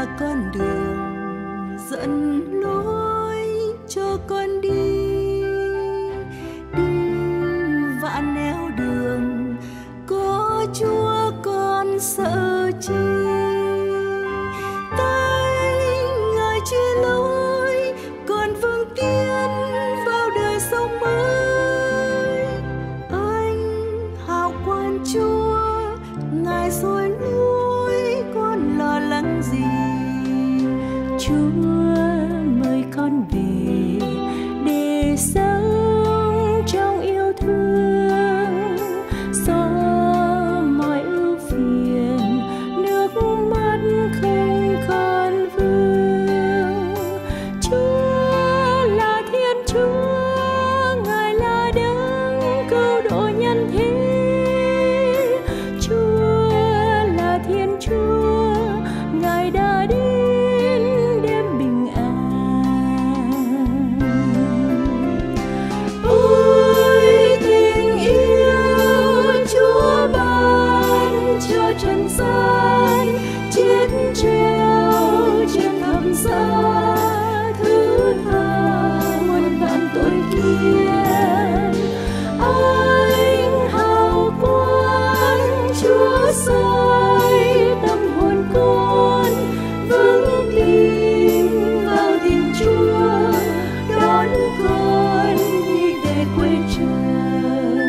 là con đường dẫn lối cho con đi, đi vạn nẻo đường có Chúa con sợ chi. Tay Ngài chỉ lối con vững tiến vào đời sống mới. Anh hào quang Chúa Ngài rồi nuôi con lo lắng gì. Chúa mời con về để sống trong yêu thương, xóa mọi ưu phiền, nước mắt không còn vương. Chúa là Thiên Chúa, Ngài là đấng cứu độ nhân thế. Chúa là Thiên Chúa, Ngài đã đến đêm bình an. Ôi tình yêu Chúa ban cho trần gian, chết treo trên thập giá, thứ tha muôn vạn tội kiên. Anh hào quang Chúa soi tâm hồn con, vững tin vào tình Chúa, đón con đi về quê trời.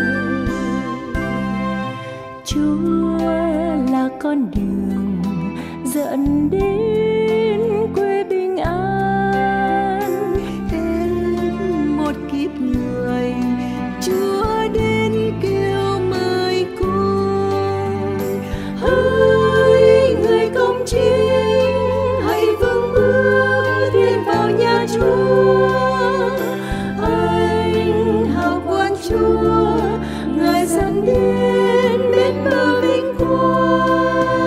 Chúa là con đường dẫn đến quê bình an. Đến một kiếp người Chúa đến kêu mời con. Hỡi người công chính, hãy vững bước tiến vào nhà Chúa. Anh hào quang Chúa, Ngài dẫn đến bên bờ vinh quang.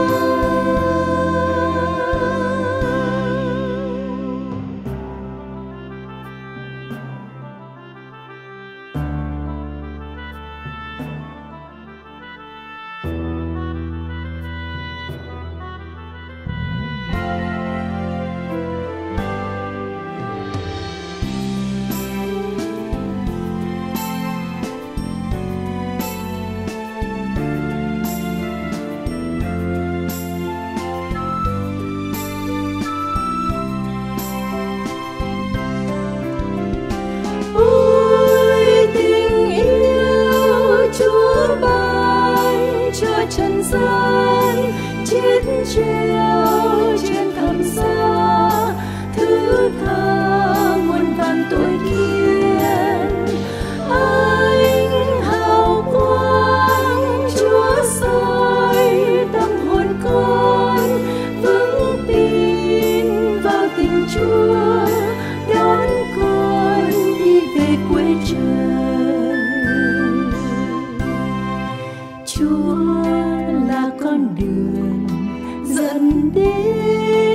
Ôi tình yêu Chúa ban cho trần gian, chết treo trên thập giá, thứ tha muôn vàn tội kiên. Anh hào quang Chúa soi tâm hồn con, vững tin vào tình Chúa, đón con đi về quê trời. Chúa là con đường dẫn đến